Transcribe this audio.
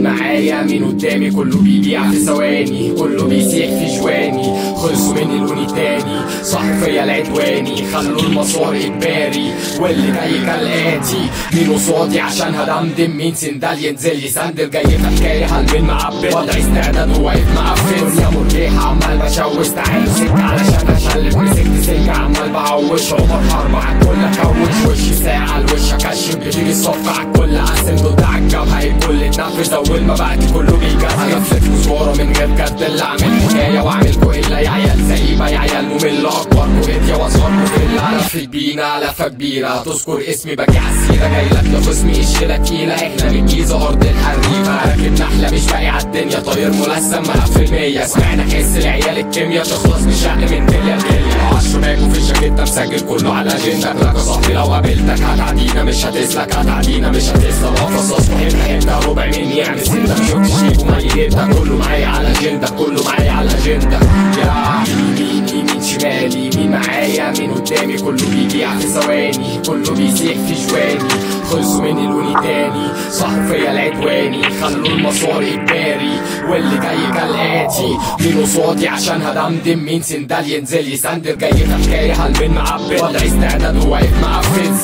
مين معايا مين قدامي، كله بيبيع في ثواني، كله بيسيح في جواني، خلصوا مني لوني تاني، صحوا فيا العدواني، خلوا المسار اجباري، واللي جاي كالاتي، مين قصادي عشان هدمدم، مين سندال ينزل يسندل، جاي في حكايه هلمين معبد، وضع استعداد وواقف معفن، دنيا مرجيحه عمال بشوش، تعالوا سكه علشان اشلف، مسكت سلكه عمال بعوش، عمر حرب على الكل اكوش، وشي ساعه الوش اكشف، بتيجي الصفقه على الكل اقسم ضد على الجبهه، الكل اتنفذ اول ما بعد كله بيجهز، هجفلك مزوره من غير جد، اللي اعمل حكايه واعملكوا الا يا عيال زئيبه، يا عيال ممله، اكبركوا هديه واصغركوا فله، لفت بينا لفه كبيره، تذكر اسمي باجي عالسيره، جايلك لخصمي الشيله تقيله، احنا من الجيزه ارض الحريفه، راكب نحله مش باقي عالدنيا، طاير ملثم مقفل 100، سمعنا حس العيال الكيميا، تخلص بشق من دنيا لدنيا، 10 باكو في الجاكيته مسجل كله على اجندك، لك يا صاحبي لو قابلتك هتعدينا مش هتسلك، هتعدينا مش هتسلك، قفص حته حته ربع مني يعني سنتك، شفت شيك وميتك، كله معايا على اجندك، كله معايا على اجندك، يا يميني مين شمالي، مين معايا مين قدامي، كله بيبيع في ثواني، كله بيسيح في جواني، خلصوا مني لوني تاني، صحوا فيا العدواني، خلوا المسار اجباري، واللي جاي كالاتي، مين قصادي عشان هدمدم، مين سندال ينزل يسندل، جاي في حكايه هلمين معبد، وضع استعداد وواقف معفن،